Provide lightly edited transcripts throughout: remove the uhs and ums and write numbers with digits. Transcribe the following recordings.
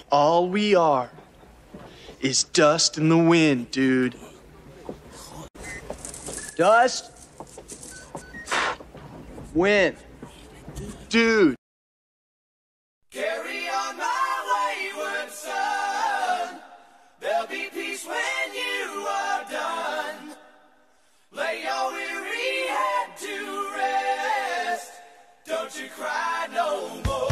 All we are is dust in the wind, dude. Dust. Wind. Dude. Carry on my wayward son. There'll be peace when you are done. Lay your weary head to rest. Don't you cry no more.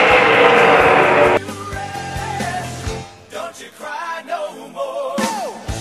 Don't you cry no more.